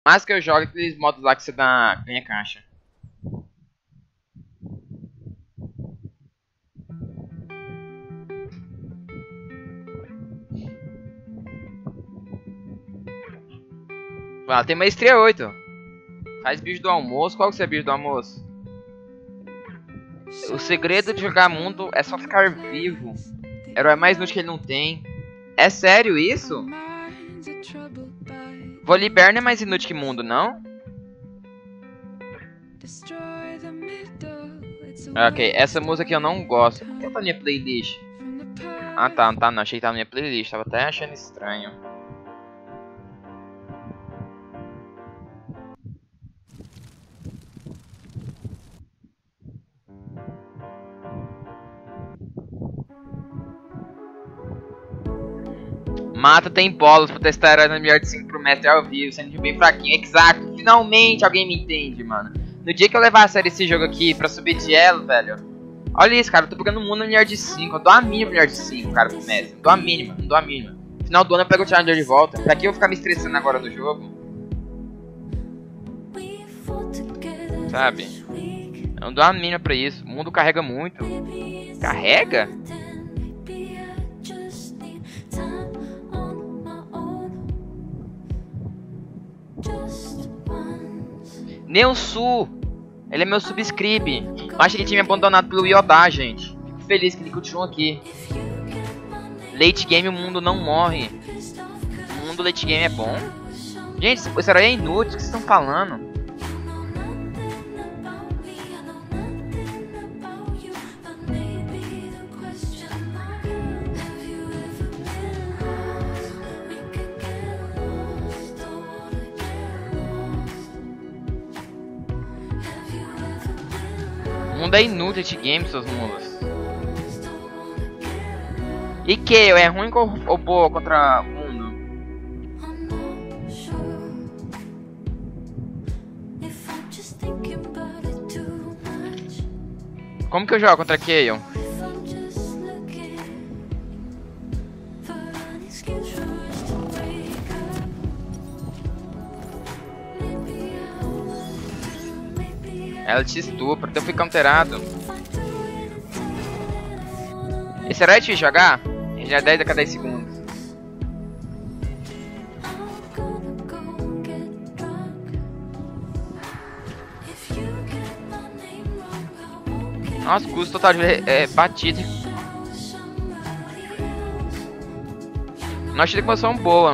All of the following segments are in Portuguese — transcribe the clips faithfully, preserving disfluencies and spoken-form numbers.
mais que eu jogo aqueles modos lá que você dá, ganha caixa. Ah, tem maestria oito. Faz bicho do almoço. Qual que você é bicho do almoço? O segredo de jogar mundo é só ficar vivo. Herói mais inútil que ele não tem. É sério isso? Volibear não é mais inútil que mundo, não? Ok, essa música aqui eu não gosto. Por que tá na minha playlist? Ah tá, não tá não. Achei que tá na minha playlist. Tava até achando estranho. Mata tem bolas pra testar herói no melhor de cinco pro mestre ao vivo, sendo bem fraquinho. Exato, finalmente alguém me entende, mano. No dia que eu levar a sério esse jogo aqui pra subir de elo, velho. Olha isso, cara, eu tô pegando o mundo no melhor de cinco. Eu dou a mínima melhor de cinco, cara, pro mestre. Dou a mínima, não dou a mínima. No final do ano eu pego o Challenger de volta. Pra que eu ficar me estressando agora no jogo? Sabe? Eu não dou a mínima pra isso. O mundo carrega muito. Carrega? Neonsu, ele é meu subscribe. Eu acho que ele tinha me abandonado pelo Yodá, gente. Fico feliz que ele continua aqui. Late game, o mundo não morre. O mundo late game é bom. Gente, esse herói é inútil, o que vocês estão falando? O mundo é inútil de game, seus mundos. E que é ruim ou boa contra o mundo? Como que eu jogo contra Kayle? Ela te estupra, então eu fui counterado. Esse herói é de jogar? Ele já é dez a cada dez segundos. Nossa, custo total de é, batido. Nossa, de comoção boa.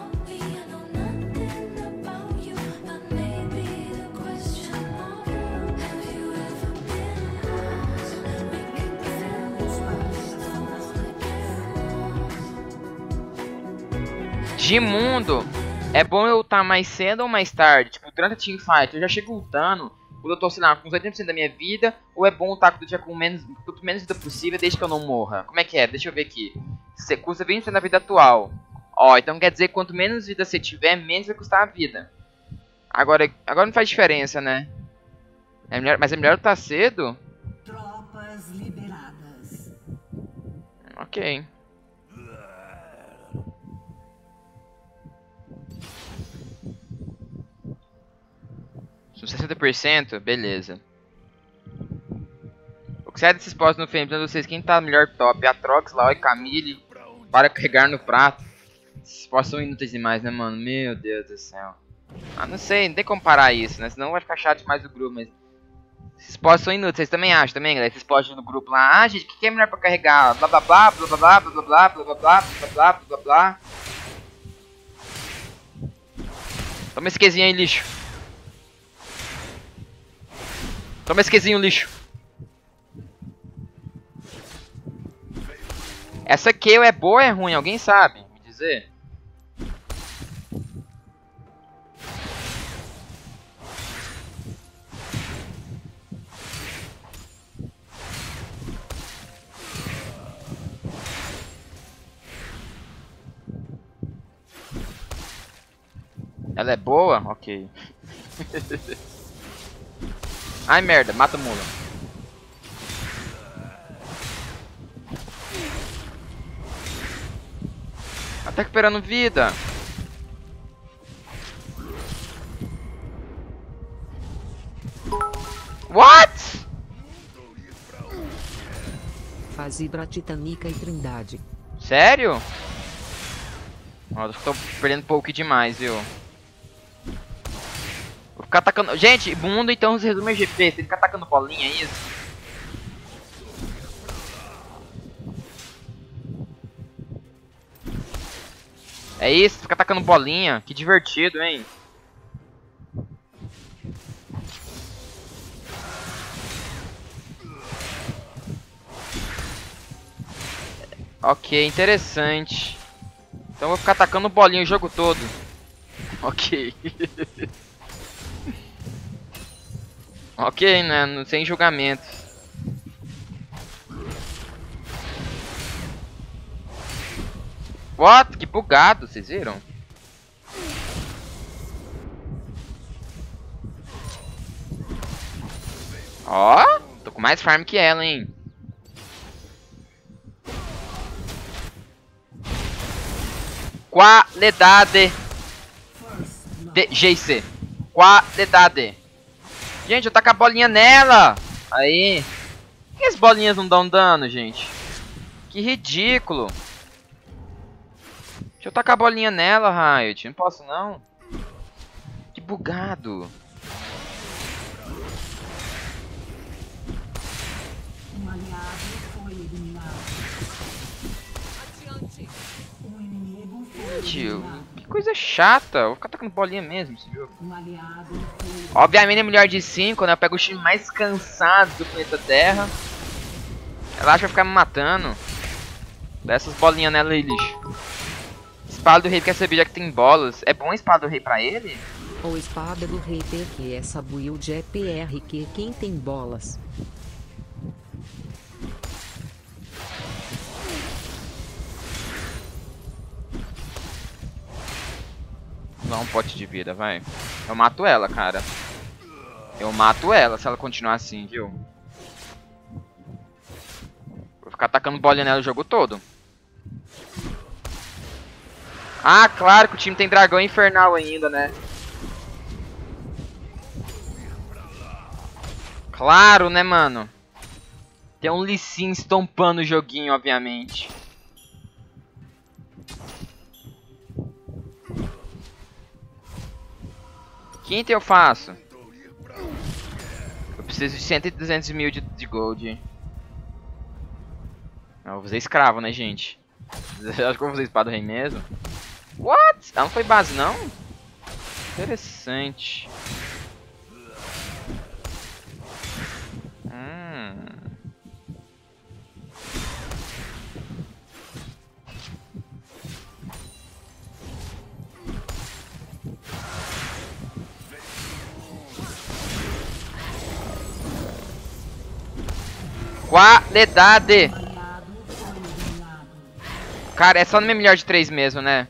De mundo, é bom eu ultar mais cedo ou mais tarde? Tipo, durante a teamfight, eu já chego ultando quando eu tô, sei lá, com uns oitenta por cento da minha vida. Ou é bom ultar quando eu tiver com menos, quanto menos vida possível, desde que eu não morra? Como é que é? Deixa eu ver aqui. Você custa vinte por cento da vida atual. Ó, então quer dizer que quanto menos vida você tiver, menos vai custar a vida. Agora, agora não faz diferença, né? É melhor, mas é melhor ultar cedo? Tropas liberadas. Ok. sessenta por cento? Beleza. O que sai desses postos no frame de vocês? Quem tá melhor top? Atrox, Laoi, Camille. Para carregar no prato. Esses postos são inúteis demais, né, mano? Meu Deus do céu. Ah, não sei, não tem como parar isso, né? Senão vai ficar chato demais o grupo, mas... Esses postos são inúteis, vocês também acham, também, galera? Esses postos no grupo lá. Ah, gente, o que é melhor pra carregar? Blá blá blá, blá blá blá, blá blá blá, blá blá blá, blá blá blá, blá. Toma esse quezinho aí, lixo. Toma esse quezinho, lixo. Essa Kayle é boa ou é ruim? Alguém sabe me dizer? Ela é boa? Ok. Ai merda, mata o mula. Ela tá recuperando vida. faz Hidra, Titânica e Trindade. Sério? Ó, acho que tô perdendo um pouco demais, viu? Vou ficar atacando... Gente, o mundo então se resume a G P. Você fica atacando bolinha, é isso? É isso? Fica atacando bolinha? Que divertido, hein? Ok, interessante. Então eu vou ficar atacando bolinha o jogo todo. Ok. Ok, né? Sem julgamento. What? Que bugado, vocês viram? Ó, tô com mais farm que ela, hein? Qualidade de G C. Qualidade. Gente, eu taco a bolinha nela. Aí. Por que as bolinhas não dão dano, gente? Que ridículo. Deixa eu tacar a bolinha nela, Riot. Não posso, não. Que bugado. Um aliado foi eliminado. Um inimigo foi Gente, eliminado. que coisa chata. Eu vou ficar tacando bolinha mesmo esse jogo. Um aliado foi Obviamente é melhor de cinco, né? Eu pego o time mais cansado do planeta Terra. Ela acha que vai ficar me matando. Dá essas bolinhas nela aí, lixo. Espada do rei quer saber já que tem bolas. É bom a espada do rei pra ele? Ou espada do rei P Q, essa build é P R Q, quem tem bolas. Dá um pote de vida, vai. Eu mato ela, cara. Eu mato ela se ela continuar assim, viu? Vou ficar atacando bolinha nela o jogo todo. Ah, claro que o time tem dragão infernal ainda, né? Claro, né, mano? Tem um Lee Sin estompando o joguinho, obviamente. Quinta eu faço. Eu preciso de cem e duzentos mil de, de gold. Não, eu vou fazer escravo, né, gente? Acho que eu vou fazer espada do rei mesmo. What? Ela não foi base, não? Interessante. Hum. Qualidade! um aliado foi eliminado. Cara, é só no meu melhor de três mesmo, né?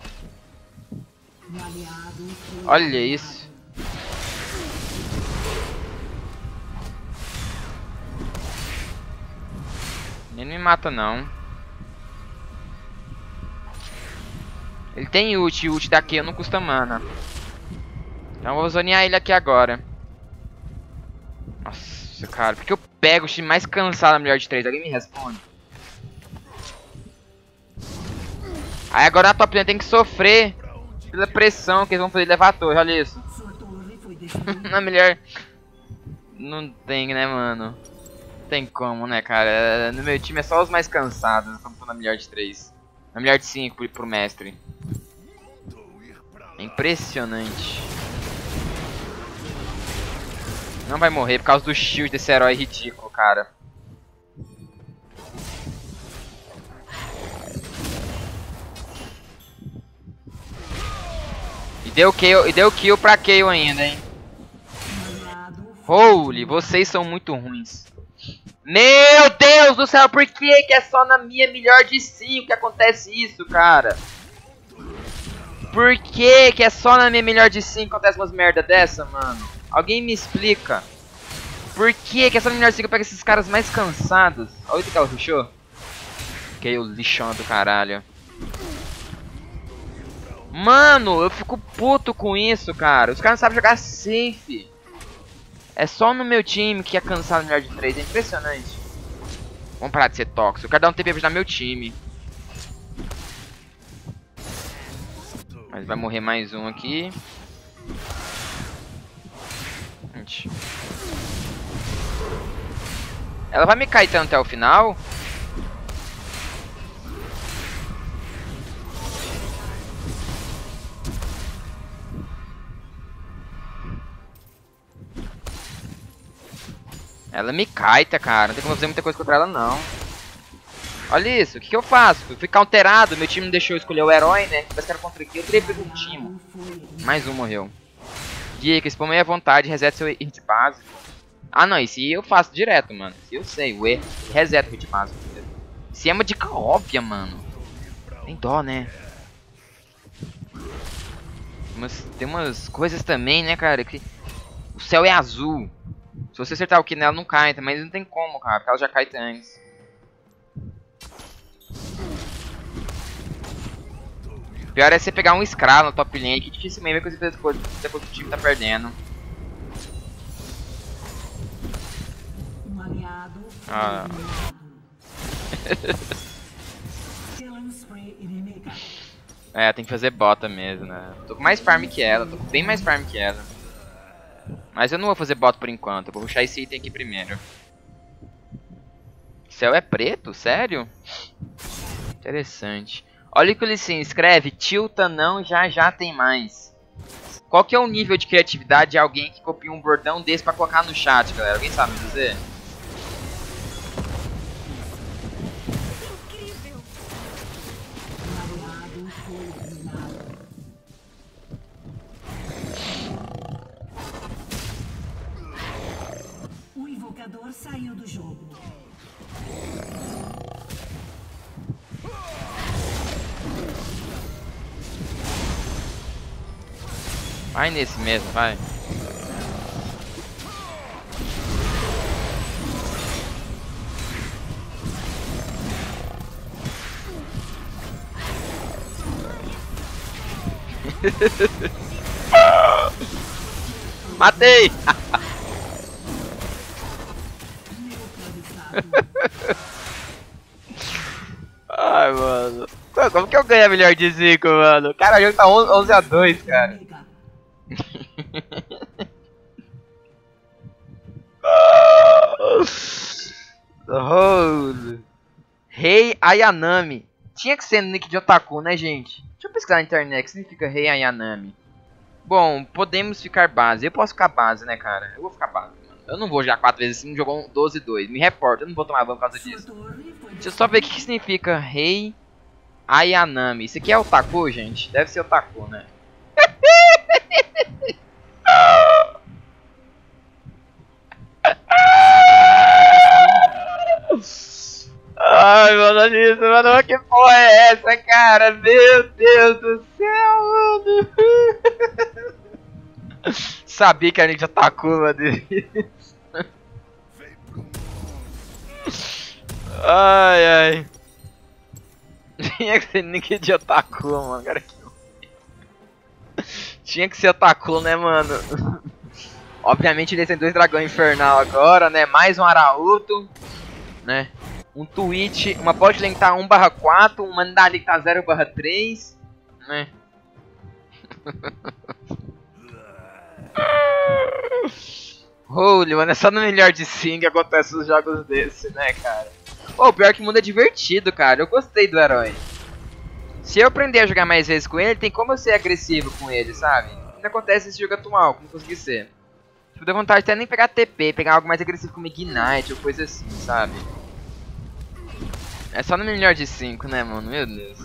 Um aliado foi Olha eliminado. isso. Ele não me mata, não. Ele tem ult, ult daqui eu não custa mana. Então eu vou zonear ele aqui agora. Nossa, cara, por que eu pego o time mais cansado na melhor de três? Alguém me responde. Aí agora a top lane tem que sofrer pela pressão que eles vão fazer levar a torre, olha isso. Sua torre foi destruída. Na melhor... Não tem, né, mano? Não tem como, né, cara? No meu time é só os mais cansados quando tô na melhor de três. Na melhor de cinco pro, pro mestre. É impressionante. Não vai morrer por causa do shield desse herói ridículo, cara. E deu kill, e deu kill pra kill ainda, hein? Um aliado Holy, vocês são muito ruins. Meu Deus do céu, por que que é só na minha melhor de cinco que acontece isso, cara? Por que que é só na minha melhor de cinco que acontece umas merda dessa, mano? Alguém me explica. Por que que é só na melhor de cinco que eu pego esses caras mais cansados? Olha o que ela rushou. Que é o lixão do caralho. Mano, eu fico puto com isso, cara. Os caras não sabem jogar safe. É só no meu time que é cansado melhor de três. É impressionante. Vamos parar de ser tóxico. Eu quero dar um T P pra ajudar meu time. Mas vai morrer mais um aqui. Gente. Ela vai me cair tanto até o final? Ela me caita, cara. Não tem como fazer muita coisa contra ela, não. Olha isso. O que, que eu faço? Eu fui counterado. Meu time não deixou eu escolher o herói, né? Mas cara contra aqui. Eu teria pego o time. Mais um morreu. Dica, spam aí à vontade. Reseta seu hit básico. Ah, não. Isso eu faço direto, mano. Isso eu sei. O E. Reseta o hit básico. Isso é uma dica óbvia, mano. Tem dó, né? Mas tem umas coisas também, né, cara? Que o céu é azul. Se você acertar o que nela, não cai, mas não tem como, cara, porque ela já cai antes. Pior é você pegar um Skra no top lane, que dificilmente vai conseguir fazer coisas depois que o time tá perdendo. Um aliado foi Ah. eliminado. Killing spree inimiga. É, tem que fazer bota mesmo, né? Tô com mais farm que ela, tô com bem mais farm que ela. Mas eu não vou fazer bota por enquanto, eu vou puxar esse item aqui primeiro. O céu é preto? Sério? Interessante. Olha o que o Lissin escreve, tilta não, já já tem mais. Qual que é o nível de criatividade de alguém que copia um bordão desse pra colocar no chat, galera? Alguém sabe me dizer? Um aliado foi eliminado. O invocador saiu do jogo. Vai nesse mesmo, vai. Matei! Ai, mano. Como que eu ganho a melhor de cinco, mano? Cara, o jogo tá onze a dois, cara. Inimiga. Oh. Rei Ayanami. Tinha que ser no nick de otaku, né, gente? Deixa eu pesquisar na internet o que significa Rei Ayanami. Bom, podemos ficar base. Eu posso ficar base, né, cara? Eu vou ficar base, mano. Eu não vou jogar quatro vezes assim, jogou doze a dois. Me reporta, eu não vou tomar ban por causa Sua disso. torre foi Deixa eu só ver o que, que significa Rei Ayanami. Isso aqui é otaku, gente? Deve ser otaku, né? Ai, mano, olha isso, mano. Que porra é essa, cara? Meu Deus do céu, mano. Sabia que a gente atacou, mano. Ai, ai. Tinha que ser nick de otaku, mano. Cara, que... Tinha que ser otaku, né, mano? Obviamente eles têm dois dragões infernal agora, né? Mais um Arauto, né? Um Twitch, uma bot lane que tá um barra quatro, uma Nidali que tá zero barra três, né? Holy, mano, é só no melhor de cinco que acontece os jogos desses, né, cara? Pô, o pior que o mundo é divertido, cara. Eu gostei do herói. Se eu aprender a jogar mais vezes com ele, tem como eu ser agressivo com ele, sabe? Não acontece nesse jogo atual, como consegui ser. Tipo, dá vontade até nem pegar T P, pegar algo mais agressivo como Ignite ou coisa assim, sabe? É só no melhor de cinco, né, mano? Meu Deus.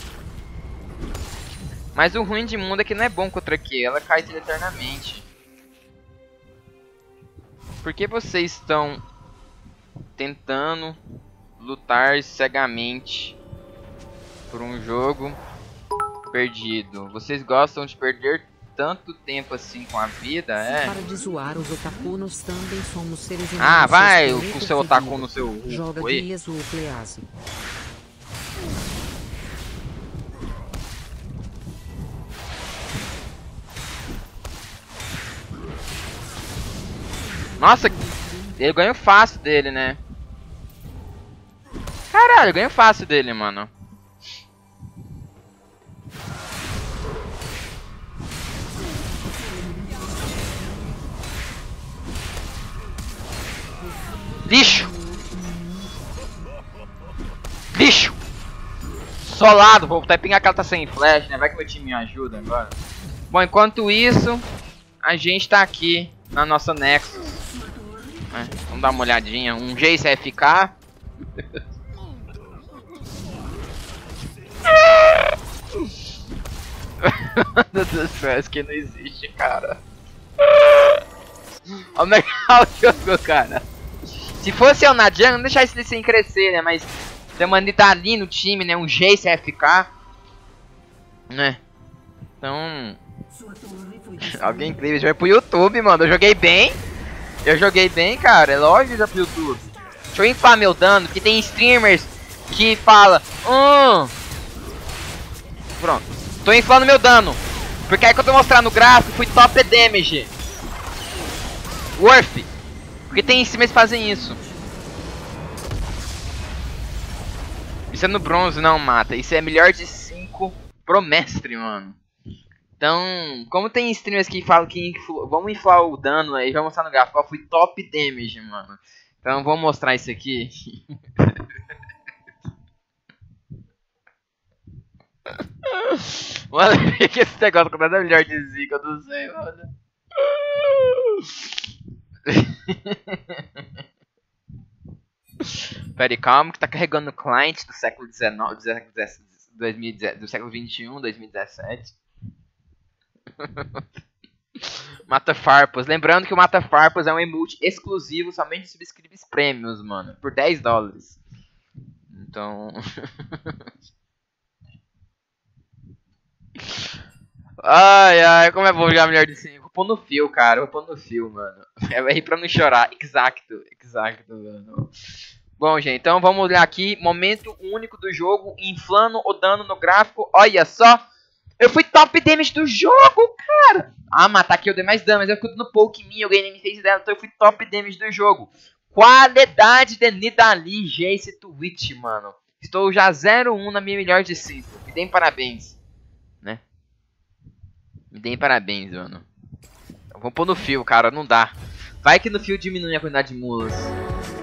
Mas o ruim de mundo é que não é bom contra Q, ela cai eternamente. Por que vocês estão tentando lutar cegamente por um jogo perdido? Vocês gostam de perder tanto tempo assim com a vida, é? Para de zoar os otakunos também somos seres humanos. Ah, vai seus com o seu otaku no seu... Joga Oi? Guias ou Please. Nossa, ele ganhou fácil dele, né? Caralho, eu ganho fácil dele, mano. Lixo! Lixo! Solado, vou até pingar que ela tá sem flash, né? Vai que meu time me ajuda agora. Bom, enquanto isso, a gente tá aqui na nossa Nexus. É, vamos dar uma olhadinha. Um G C F K. Meu Deus do céu, isso aqui não existe, cara. Olha o jogo, cara. Se fosse eu na jungle, não deixar esse sem crescer, né? Mas tem uma ali no time, né? Um G C F K. Né? Então... Alguém incrível, já vai pro YouTube, mano. Eu joguei bem. Eu joguei bem, cara. É lógico já pro YouTube. Deixa eu inflar meu dano, que tem streamers que fala... Hum... Pronto. Tô inflando meu dano. Porque aí quando eu mostrar no gráfico, fui top damage. Worth. Porque tem streamers que fazem isso. Isso é no bronze, não, mata. Isso é melhor de cinco pro mestre, mano. Então, como tem streamers que falam que influ... vamos inflar o dano aí, vai mostrar no gráfico. Eu fui top damage, mano. Então, vou mostrar isso aqui. Mano, por que esse negócio com nada melhor de zica? Eu não sei, mano. Pera aí, calma que tá carregando o client do século dezenove, do século dois mil e dez, do século vinte e um, dois mil e dezessete. Mata Farpas. Lembrando que o Mata Farpas é um emote exclusivo somente de subscribes prêmios, mano. Por dez dólares. Então... Ai, ai, como é bom jogar melhor de cinco. Vou pôr no fio, cara. Vou pôr no fio, mano. É aí pra não chorar. Exacto, exacto, mano. Bom, gente, então vamos olhar aqui. Momento único do jogo. Inflando o dano no gráfico. Olha só. Eu fui top damage do jogo, cara. Ah, matar aqui eu dei mais dano, mas eu fico no poke em mim. Eu ganhei nem fez dela, então eu fui top damage do jogo. Qualidade de Nidalee, Jace Twitch, mano. Estou já zero um na minha melhor de cinco. Me deem parabéns. Né? Me deem parabéns, mano. Eu vou pôr no fio, cara. Não dá. Vai que no fio diminui a quantidade de mulas.